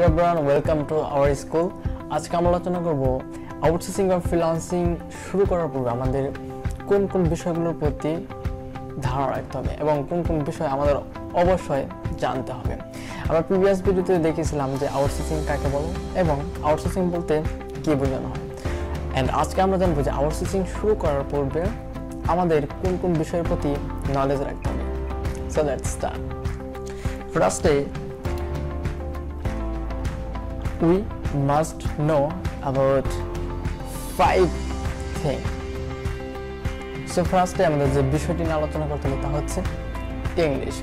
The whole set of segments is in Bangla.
everyone, welcome to our school. আজকে আমরা আলোচনা করব আউটসোর্সিং বা ফ্রিল্যান্সিং শুরু করার পূর্বে আমাদের কোন কোন বিষয়গুলোর প্রতি ধারণা রাখতে হবে এবং কোন কোন বিষয় আমাদের অবশ্যই জানতে হবে। আমরা প্রিভিয়াস ভিডিওতে দেখেছিলাম যে আউটসোর্সিং কাকে বলে এবং আউটসোর্সিং বলতে কি বোঝানো হয়। এন্ড আজকে আমরা জানবো যে আউটসোর্সিং শুরু করার পূর্বে আমাদের কোন কোন বিষয়ের প্রতি নলেজ রাখতে হবে। So let's start. Firstly, we must know about 5 things. So firstly, আমাদের যে বিষয়টি নিয়ে আলোচনা করতে হবে তা হচ্ছে ইংলিশ।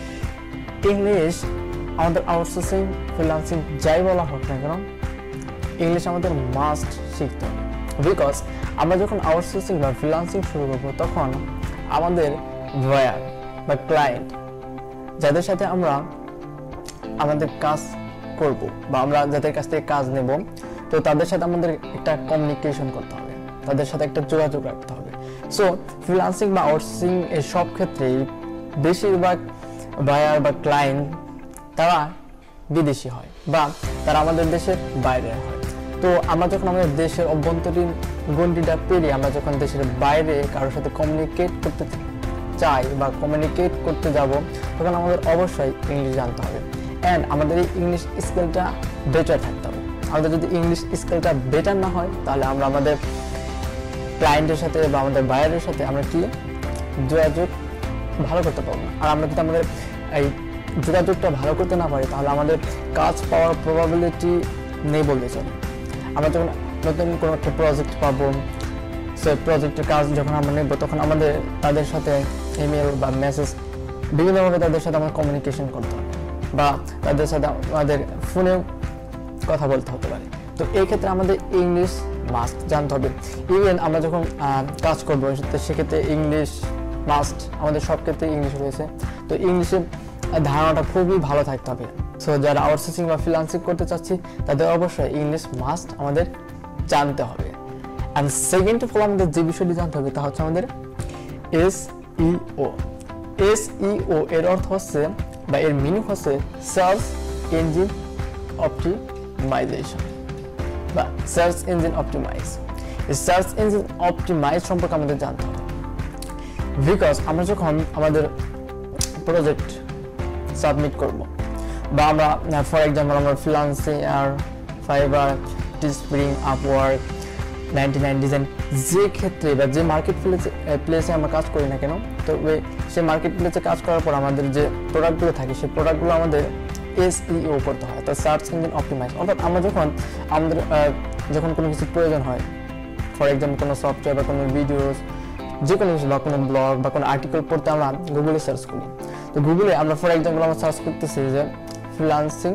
ইংলিশ আমাদের আউটসোর্সিং ফ্রিল্যান্সিং যাই বলা হোক না কেন ইংলিশ আমাদের মাস্ট শিখতে হবে। বিকজ আমরা যখন আউটসোর্সিং বা ফ্রিল্যান্সিং শুরু করবো তখন আমাদের বায়ার বা ক্লায়েন্ট যাদের সাথে আমরা আমাদের কাজ করব বা আমরা যাদের কাছ থেকে কাজ নেব, তো তাদের সাথে আমাদের একটা কমিউনিকেশন করতে হবে, তাদের সাথে একটা যোগাযোগ রাখতে হবে। সো ফ্রিল্যান্সিং বা আউটসোর্সিং এই সব ক্ষেত্রেই বেশিরভাগ বায়ার বা ক্লায়েন্ট তারা বিদেশি হয় বা তারা আমাদের দেশের বাইরে হয়। তো আমরা যখন আমাদের দেশের অভ্যন্তরীণ গণ্ডিটা পেরিয়ে আমরা যখন দেশের বাইরে কারোর সাথে কমিউনিকেট করতে চাই বা কমিউনিকেট করতে যাব, তখন আমাদের অবশ্যই ইংলিশ জানতে হবে অ্যান্ড আমাদের এই ইংলিশ স্কিলটা বেটার থাকতে হবে। আমাদের যদি ইংলিশ স্কিলটা বেটার না হয় তাহলে আমরা আমাদের ক্লায়েন্টের সাথে বা আমাদের বায়ারের সাথে আমরা কি যোগাযোগ ভালো করতে পারবো না। আর আমরা যদি আমাদের এই যোগাযোগটা ভালো করতে না পারি তাহলে আমাদের কাজ পাওয়ার প্রবাবিলিটি নেই বলতে চলে। আমরা যখন নতুন কোনো একটা প্রজেক্ট পাবো, সেই প্রজেক্টের কাজ যখন আমরা নেব তখন আমাদের তাদের সাথে ইমেল বা মেসেজ বিভিন্নভাবে তাদের সাথে আমাদের কমিউনিকেশন করতে হবে বা তাদের সাথে আমাদের ফোনেও কথা বলতে হতে পারে। তো এই ক্ষেত্রে আমাদের ইংলিশ মাস্ট জানতে হবে। ইভেন আমরা যখন কাজ করবো সেক্ষেত্রে ইংলিশ মাস্ট, আমাদের সব ক্ষেত্রে ইংলিশ রয়েছে। তো ইংলিশের ধারণাটা খুবই ভালো থাকতে হবে। সো যারা আউটসোর্সিং বা ফ্রিল্যান্সিং করতে চাচ্ছি তাদের অবশ্যই ইংলিশ মাস্ট আমাদের জানতে হবে। অ্যান্ড সেকেন্ড অফ অল আমাদের যে বিষয়টি জানতে হবে তা হচ্ছে আমাদের SEO। SEO এর অর্থ হচ্ছে বা এর মিনিং হচ্ছে সার্চ ইঞ্জিন অপটিমাইজেশন বা সার্চ ইঞ্জিন অপটিমাইজ। এই সার্চ ইঞ্জিন অপটিমাইজ সম্পর্কে আমাদের জানতে হবে। বিকজ আমরা যখন আমাদের প্রজেক্ট সাবমিট করব বা আমরা ফর এক্সাম্পল আমরা ফ্রিল্যান্সিং আর ফাইবার, টিস্প্রিং, আপওয়ার্ক, 99 ডিজাইন যে ক্ষেত্রে বা যে মার্কেট প্লেসে আমরা কাজ করি না কেন, তো সেই মার্কেট প্লেসে কাজ করার পর আমাদের যে প্রোডাক্টগুলো থাকে সেই প্রোডাক্টগুলো আমাদের SEO করতে হয়, তার সার্চ ইঞ্জিন অপটিমাইজ। অর্থাৎ আমরা যখন কোনো কিছু প্রয়োজন হয়, ফর এক্সাম্পল কোনো সফটওয়্যার বা কোনো ভিডিওস যে কোনো কিছু বা কোনো ব্লগ বা কোনো আর্টিকেল পড়তে আমরা গুগলে সার্চ করি। তো গুগলে আমরা ফর এক্সাম্পল আমরা সার্চ করতেছি যে freelancing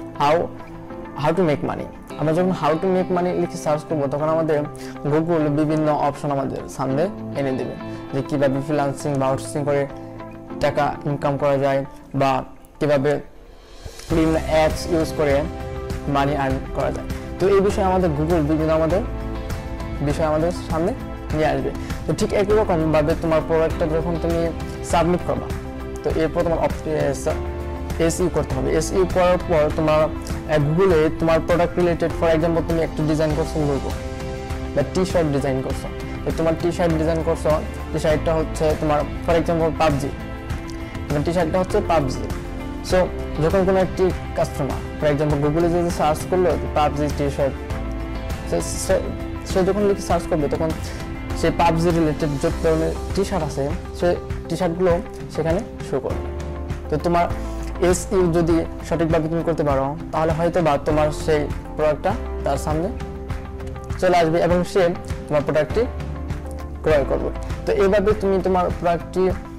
how to make money. আমরা যখন হাউ টু মেক মানি লিখে সার্চ করবো তখন আমাদের গুগল বিভিন্ন অপশন আমাদের সামনে এনে দেবে যে কীভাবে ফ্রিল্যান্সিং বা আউটসোর্সিং করে টাকা ইনকাম করা যায় বা কীভাবে বিভিন্ন অ্যাপস ইউজ করে মানি আর্ন করা যায়। তো এই বিষয়ে আমাদের গুগল বিভিন্ন বিষয় আমাদের সামনে নিয়ে আসবে। তো ঠিক একই রকমভাবে তোমার প্রোডাক্টটা যখন তুমি সাবমিট করবা, তো এরপর তোমার SEO করতে হবে। SEO করার পর তোমার গুগলে তোমার প্রোডাক্ট রিলেটেড ফর এক্সাম্পল তুমি একটা ডিজাইন করছো লোগো বা টি-শার্ট ডিজাইন করছো, তো তোমার টি-শার্ট ডিজাইন করছো, টি-শার্টটা হচ্ছে তোমার ফর এক্সাম্পল পাবজি, তোমার টি-শার্টটা হচ্ছে পাবজি। সো যখন কোনো একটি কাস্টমার ফর এক্সাম্পল গুগলে যদি সার্চ করলো পাবজি টি-শার্ট, সে যখন লিখে সার্চ করবে তখন সেই পাবজি রিলেটেড যত ধরনের টি-শার্ট আছে সে টি-শার্টগুলো সেখানে শো করবে। তো তোমার SEO যদি সঠিকভাবে তুমি করতে পারো তাহলে হয়তো বা তোমার সেই প্রোডাক্টটা তার সামনে চলে আসবে এবং সে তোমার প্রোডাক্টটি ক্রয় করবে। তো এইভাবে তুমি তোমার প্রোডাক্টটি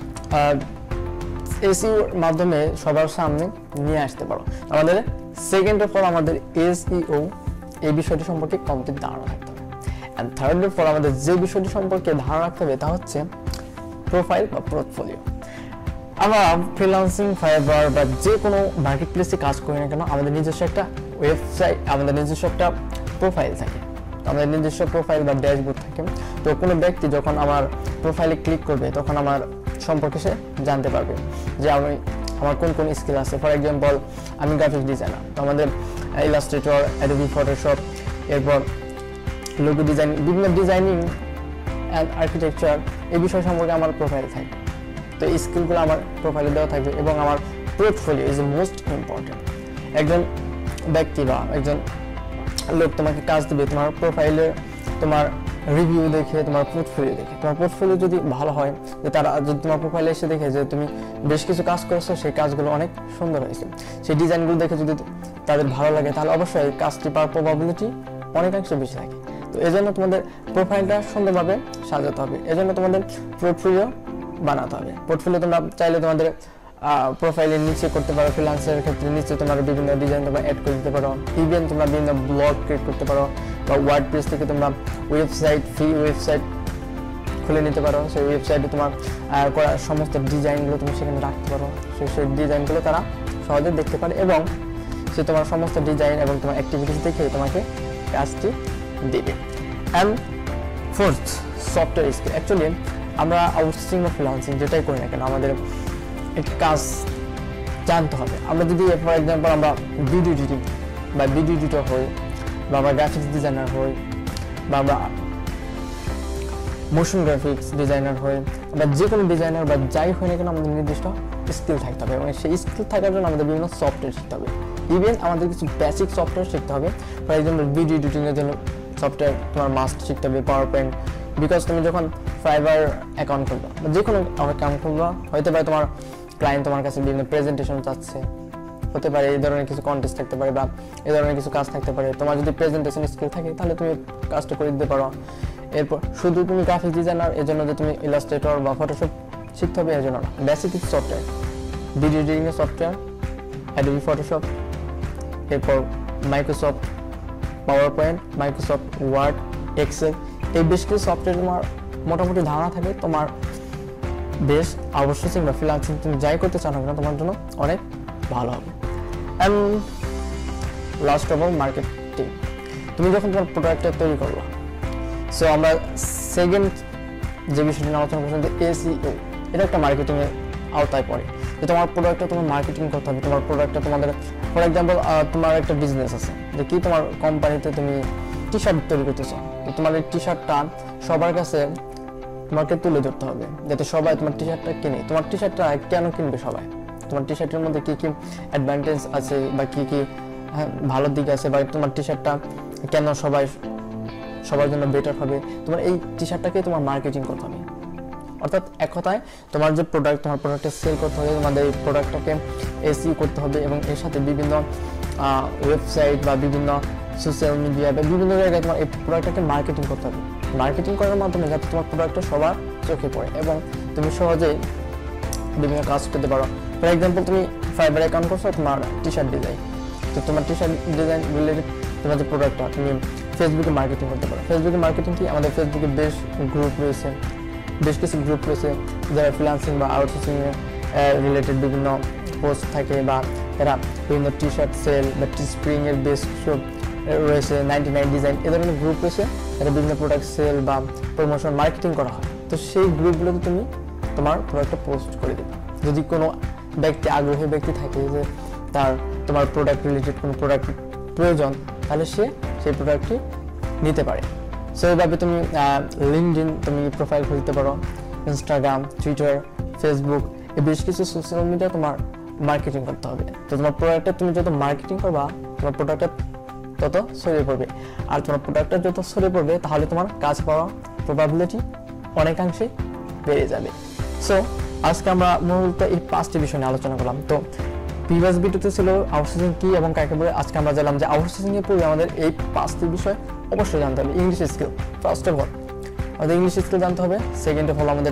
SEOর মাধ্যমে সবার সামনে নিয়ে আসতে পারো। আমাদের সেকেন্ড অফ অল আমাদের SEO এই বিষয়টি সম্পর্কে কমপ্লিট ধারণা রাখতে হবে। অ্যান্ড থার্ড অফ অল আমাদের যে বিষয়টি সম্পর্কে ধারণা রাখতে হবে তা হচ্ছে প্রোফাইল বা পোর্টফোলিও। আমরা ফ্রিল্যান্সিং, ফাইবার বা যে কোনো মার্কেট প্লেসে কাজ করি না কেন আমাদের নিজস্ব একটা ওয়েবসাইট, আমাদের নিজস্ব একটা প্রোফাইল থাকে, আমাদের নিজস্ব প্রোফাইল বা ড্যাশবোর্ড থাকে। তো কোনো ব্যক্তি যখন আমার প্রোফাইলে ক্লিক করবে তখন আমার সম্পর্কে সে জানতে পারবে যে আমি আমার কোন কোন স্কিল আছে। ফর এক্সাম্পল আমি গ্রাফিক ডিজাইনার, তো আমাদের ইলাস্ট্রেটর, অ্যাডোবি ফটোশপ, এরপর লোগো ডিজাইন, বিভিন্ন ডিজাইনিং অ্যান্ড আর্কিটেকচার এই বিষয় সম্পর্কে আমার প্রোফাইল থাকবে। তো এই স্কিলগুলো আমার প্রোফাইলে দেওয়া থাকবে এবং আমার পোর্টফোলিও ইজ মোস্ট ইম্পর্টেন্ট। একজন ব্যক্তি বা একজন লোক তোমাকে কাজ দেবে, তোমার প্রোফাইলে তোমার রিভিউ দেখে, তোমার পোর্টফোলিও দেখে, তোমার পোর্টফোলিও যদি ভালো হয়, যে তারা যদি তোমার প্রোফাইলে এসে দেখে যে তুমি বেশ কিছু কাজ করেছো, সেই কাজগুলো অনেক সুন্দর হয়েছে, সেই ডিজাইনগুলো দেখে যদি তাদের ভালো লাগে, তাহলে অবশ্যই কাজটি পাওয়ার প্রবাবিলিটি অনেকাংশে বেশি থাকে। তো এই জন্য তোমাদের প্রোফাইলটা সুন্দরভাবে সাজাতে হবে, এজন্য তোমাদের পোর্টফোলিও বানাতে হবে। পোর্টফোলিও তোমরা চাইলে তোমাদের প্রোফাইলের নিচে করতে পারো, ফ্রিল্যান্সের ক্ষেত্রে নিচে তোমরা বিভিন্ন ডিজাইন তোমরা অ্যাড করে দিতে পারো, ইভেন তোমরা বিভিন্ন ব্লগ ক্রিয়েট করতে পারো, বা ওয়ার্ডপ্রেস থেকে তোমরা ওয়েবসাইট, ফ্রি ওয়েবসাইট খুলে নিতে পারো। সেই ওয়েবসাইটে তোমার করা সমস্ত ডিজাইনগুলো তুমি সেখানে রাখতে পারো, সেই ডিজাইনগুলো তারা সহজে দেখতে পারে এবং সে তোমার সমস্ত ডিজাইন এবং তোমার অ্যাক্টিভিটিস দেখে তোমাকে কাজটি দেবে। And fourth, software skill. Actually আমরা আউটসোর্সিং বা ফ্রিল্যান্সিং যেটাই করি না কেন, আমাদের একটি কাজ জানতে হবে। আমরা যদি ফর এক্সাম্পল আমরা ভিডিও এডিটিং বা ভিডিও এডিটর হই, বা আমরা গ্রাফিক্স ডিজাইনার হই, বা আমরা মোশন গ্রাফিক্স ডিজাইনার হই, বা যে কোনো ডিজাইনার বা যাই হয় না কেন, আমাদের নির্দিষ্ট স্কিল থাকতে হবে এবং সেই স্কিল থাকার জন্য আমাদের বিভিন্ন সফটওয়্যার শিখতে হবে। ইভেন আমাদের কিছু বেসিক সফটওয়্যার শিখতে হবে। ফর এক্সাম্পল ভিডিও এডিটিংয়ের জন্য সফটওয়্যার তোমার মাস্ট শিখতে হবে, পাওয়ার পয়েন্ট। বিকজ তুমি যখন ফাইবার অ্যাকাউন্ট খুলবা বা যে কোনো অ্যাকাউন্ট খুলবা, হতে পারে তোমার ক্লায়েন্ট তোমার কাছে বিভিন্ন প্রেজেন্টেশন চাচ্ছে, হতে পারে এই ধরনের কিছু কন্টেস্ট থাকতে পারে বা এই ধরনের কিছু কাজ থাকতে পারে। তোমার যদি প্রেজেন্টেশন স্কিল থাকে তাহলে তুমি কাজটা করে দিতে পারো। এরপর শুধু তুমি গ্রাফিক ডিজাইনার এর জন্য যে তুমি ইলাস্ট্রেটর বা ফটোশপ শিখতে হবে এর জন্য না, বেসিক কিছু সফটওয়্যার, ভিডিও এডিটিংয়ের সফটওয়্যার, অ্যাডোবি ফটোশপ, এরপর Microsoft PowerPoint, Microsoft Word, Excel, এই বেশ কিছু সফটওয়্যার তোমার মোটামুটি ধারণা থাকে, তোমার বেশ আউটসোর্সিং বা ফ্রিল্যান্সিং তুমি যাই করতে চাও না কেন তোমার জন্য অনেক ভালো হবে। And last of all, marketing. তুমি যখন তোমার প্রোডাক্টটা তৈরি করলো, সো আমরা সেকেন্ড যে বিষয়টি আলোচনা করছিলাম যে এসইও, এটা একটা মার্কেটিংয়ের আওতায় পড়ে। যে তোমার প্রোডাক্টটা তোমার মার্কেটিং করতে হবে। তোমার প্রোডাক্টটা তোমাদের, ফর এক্সাম্পল তোমার একটা বিজনেস আছে, যে কি তোমার কোম্পানিতে তুমি টি শার্ট তৈরি করতেছো, তোমার এই টি শার্টটা সবার কাছে তোমাকে তুলে ধরতে হবে যাতে সবাই তোমার টি শার্টটা কিনে। তোমার টি শার্টটা কেন কিনবে সবাই, তোমার টি শার্টের মধ্যে কী কী অ্যাডভান্টেজ আছে বা কী কী ভালো দিক আছে, বা তোমার টি শার্টটা কেন সবার জন্য বেটার হবে, তোমার এই টি শার্টটাকে তোমার মার্কেটিং করতে হবে। অর্থাৎ এক কথায় তোমার যে প্রোডাক্ট, তোমার প্রোডাক্টটা সেল করতে হবে, তোমাদের এই প্রোডাক্টটাকে এসইও করতে হবে এবং এর সাথে বিভিন্ন ওয়েবসাইট বা বিভিন্ন সোশ্যাল মিডিয়া বা বিভিন্ন জায়গায় তোমার এই প্রোডাক্টটাকে মার্কেটিং করতে হবে। মার্কেটিং করার মাধ্যমে যাতে তোমার প্রোডাক্টটা সবার চোখে পড়ে এবং তুমি সহজেই বিভিন্ন কাজ করতে পারো। ফর এক্সাম্পল তুমি ফাইবার অ্যাকাউন্ট করছো, তোমার টি শার্ট ডিজাইন, তো তোমার টি শার্ট ডিজাইন রিলেটেড তোমার যে প্রোডাক্টটা তুমি ফেসবুকে মার্কেটিং করতে পারো। ফেসবুকে মার্কেটিং কি, আমাদের ফেসবুকে বেশ গ্রুপ রয়েছে, বেশ কিছু গ্রুপ রয়েছে যারা ফ্রিল্যান্সিং বা আউটসোর্সিং রিলেটেড বিভিন্ন পোস্ট থাকে, বা এরা বিভিন্ন টি শার্ট সেল বা টি স্প্রিং এর বেশ কিছু রয়েছে, 99 ডিজাইন, এ ধরনের গ্রুপ রয়েছে যারা বিভিন্ন প্রোডাক্ট সেল বা প্রমোশন মার্কেটিং করা হয়। তো সেই গ্রুপগুলোতে তুমি তোমার প্রোডাক্টটা পোস্ট করে দেবে। যদি কোনো ব্যক্তি, আগ্রহী ব্যক্তি থাকে যে তার তোমার প্রোডাক্ট রিলেটেড কোনো প্রোডাক্ট প্রয়োজন, তাহলে সে সেই প্রোডাক্টটি নিতে পারে। সো এইভাবে তুমি লিঙ্কডইন তুমি প্রোফাইল খুলতে পারো, ইনস্টাগ্রাম, টুইটার, ফেসবুক, এই বেশ কিছু সোশ্যাল মিডিয়া তোমার মার্কেটিং করতে হবে। তো তোমার প্রোডাক্টটা তুমি যত মার্কেটিং করবা, তোমার প্রোডাক্টটা তত ছড়িয়ে পড়বে, আর তোমার প্রোডাক্টটা যত ছড়িয়ে পড়বে তাহলে তোমার কাজ পাওয়ার প্রবাবিলিটি অনেকাংশে বেড়ে যাবে। সো আজকে আমরা মূলত এই 5টি বিষয় নিয়ে আলোচনা করলাম। তো প্রিভিয়াস ভিডিওতে ছিল আউটসোর্সিং কি এবং কাকে বলে, আজকে আমরা জানলাম যে আউটসোর্সিং এর পূর্বে আমাদের এই 5টি বিষয় অবশ্যই জানতে হবে। English skill, first of all আমাদের ইংলিশ স্কিল জানতে হবে। সেকেন্ড অফ অল আমাদের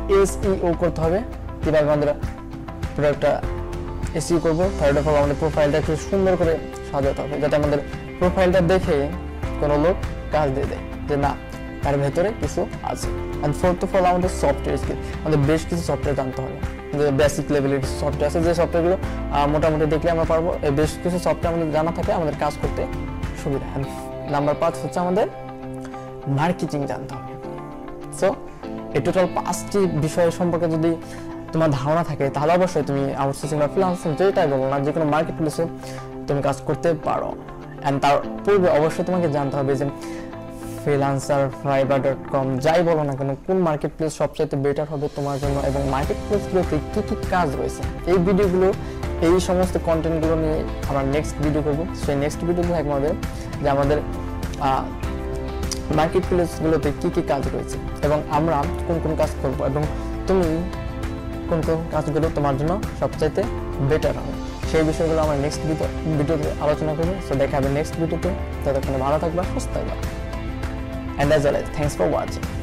এসইও করতে হবে, কীভাবে আমাদের প্রোডাক্টটা এসইও করবো। থার্ড অফ অল আমাদের প্রোফাইলটা একটু সুন্দর করে সাজাতে হবে যাতে আমাদের প্রোফাইলটা দেখে কোনো লোক কাজ দিয়ে দেয় যে না, তার ভেতরে কিছু আছে। অ্যান্ড ফোর্থ অফ অল আমাদের সফটওয়্যার স্কিল, আমাদের বেশ কিছু সফটওয়্যার জানতে হবে, যে বেসিক লেভেলের কিছু সফটওয়্যার আছে যে সফটওয়্যারগুলো মোটামুটি দেখলে আমরা পারবো। এই বেশ কিছু সফটওয়্যার আমাদের জানা থাকে, আমাদের কাজ করতে সুবিধা। অ্যান্ড নাম্বার 5 হচ্ছে আমাদের মার্কেটিং জানতে হবে। সো এই টোটাল 5টি বিষয় সম্পর্কে যদি তোমার ধারণা থাকে তাহলে অবশ্যই তুমি আউটসোর্সিং বা ফ্রিল্যান্সিং যেটাই বলো না, যে কোনো মার্কেট প্লেসে তুমি কাজ করতে পারো। অ্যান্ড তার পূর্বে অবশ্যই তোমাকে জানতে হবে যে ফ্রিল্যান্সার, fiverr.com যাই বলো না কেন, কোন মার্কেট প্লেস সবচাইতে বেটার হবে তোমার জন্য, এবং মার্কেট প্লেসগুলোতে কী কী কাজ রয়েছে। এই ভিডিওগুলো, এই সমস্ত কন্টেন্টগুলো নিয়ে আমরা নেক্সট ভিডিও করবো। সেই নেক্সট ভিডিওতে থাকবে আমাদের যে আমাদের মার্কেট প্লেসগুলোতে কী কী কাজ রয়েছে এবং আমরা কোন কোন কাজ করবো, এবং তুমি কোন কোন কাজগুলো তোমার জন্য সবচাইতে বেটার হবে, সেই বিষয়গুলো আমরা নেক্সট ভিডিওতে আলোচনা করবো। সো দেখা হবে নেক্সট ভিডিওতে। ততক্ষণে ভালো থাকবা, সুস্থ থাকবা। And as always, thanks for watching.